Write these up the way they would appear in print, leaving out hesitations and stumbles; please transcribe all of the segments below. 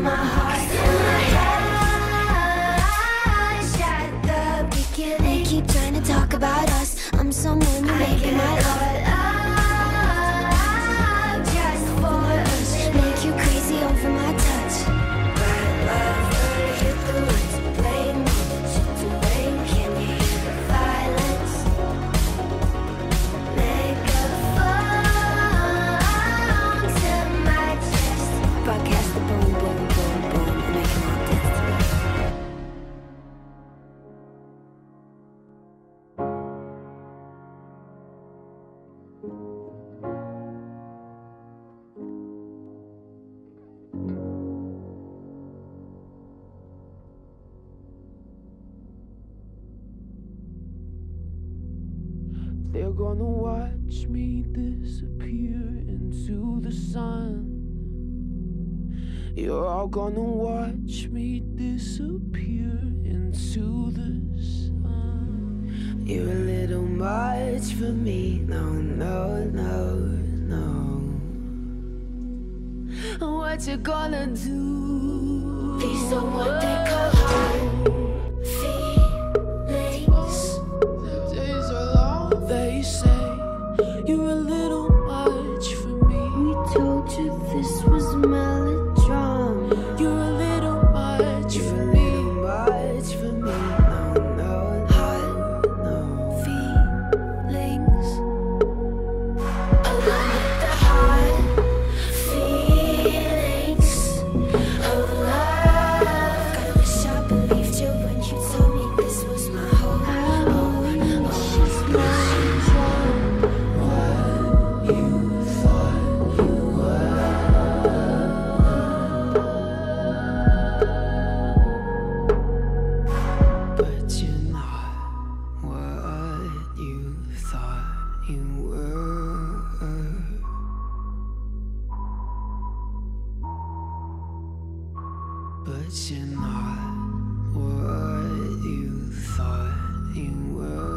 my heart in my eyes at the beginning. They keep trying to talk about us. I'm someone you make in my life. Just for us, make you crazy over my touch. But love will hit the woods, blame me, to blame. Can you hear the violence? Make a phone to my chest. Broadcast the boom, boom, boom, boom, and make them all dance to me. They're gonna watch me disappear into the sun. You're all gonna watch me disappear into the sun. You're a little much for me, no, no, no, no. What you gonna do? These are what they call hard feelings. The days are long, they say. You're a little much for me. We told you this was a melodrama. You're a little much for me. Much for me, no, no, hard No. feelings. Along with the hard feelings of love. God, I wish I believed you when you told me this was my home. She's You thought you were. But you're not what you thought you were. But you're not what you thought you were.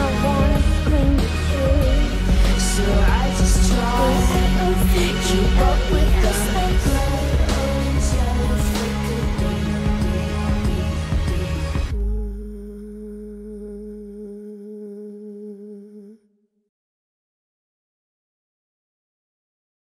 keep on